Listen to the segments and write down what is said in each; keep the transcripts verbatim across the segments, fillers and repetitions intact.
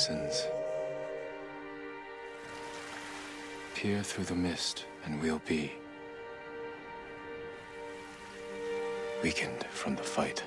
horizons. Peer through the mist, and we'll be weakened from the fight.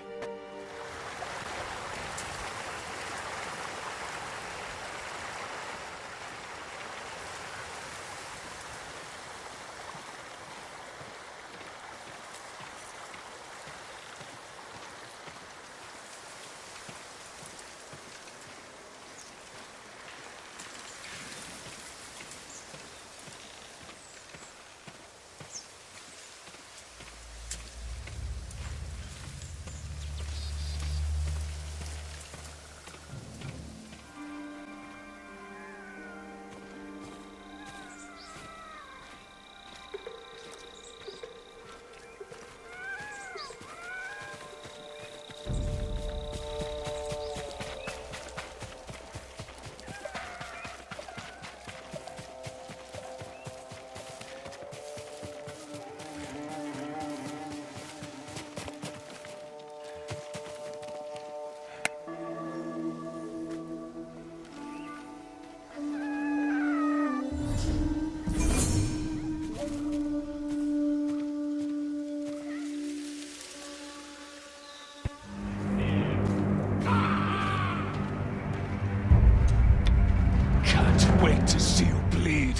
Wait to see you bleed.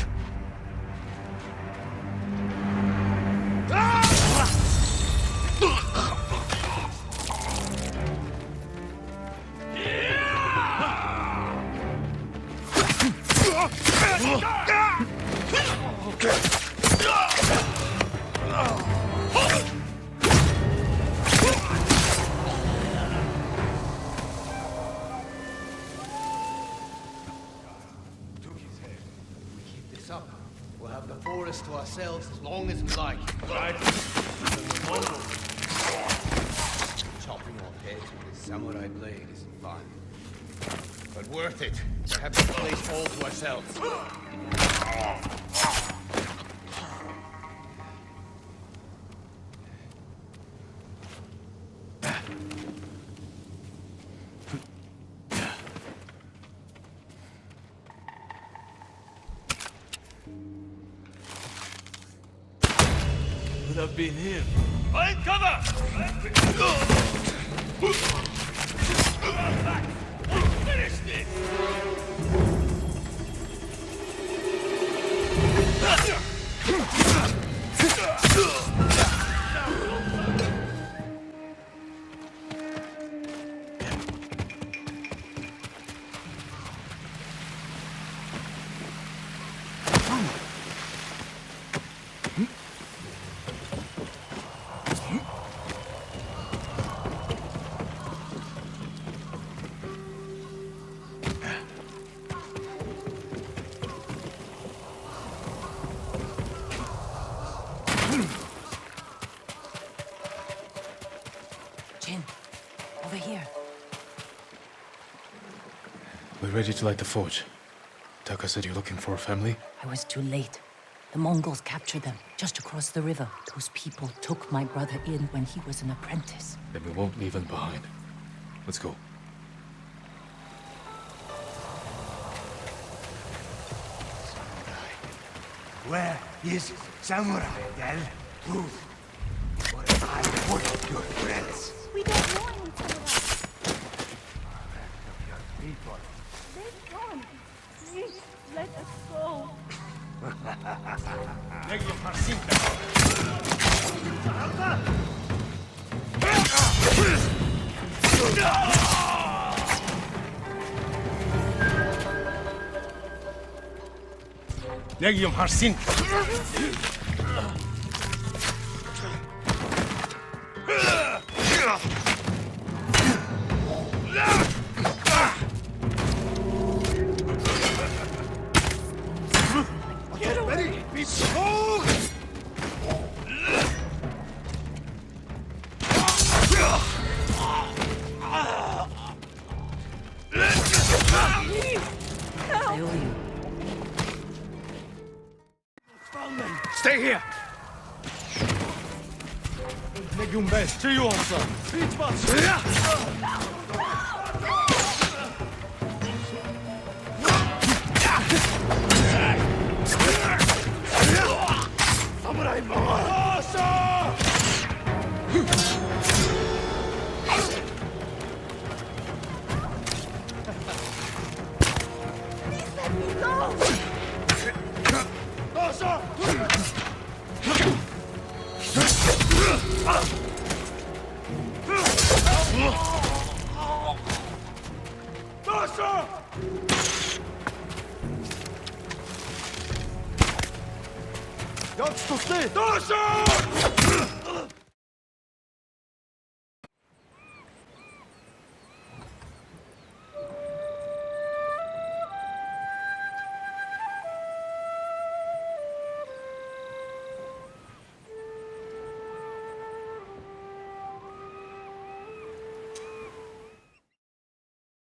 Up. We'll have the forest to ourselves as long as we like. Right? Chopping off heads with this samurai blade isn't fun. But worth it to have this place all to ourselves. Could have been him. Find cover! Finish this! Jin, over here. We're ready to light the forge. Taka said you're looking for a family? I was too late. The Mongols captured them, just across the river. Those people took my brother in when he was an apprentice. Then we won't leave him behind. Let's go. Where is Samurai, Del? Prove. Or I worship your friends. We don't know any samurai. Your people. They've gone. Please, let us go. Legium Harsin. Get ready, be strong. I owe you. Stay here. Legium best to you also. Beach bus. Samurai Mama! Ghost of Tsushima!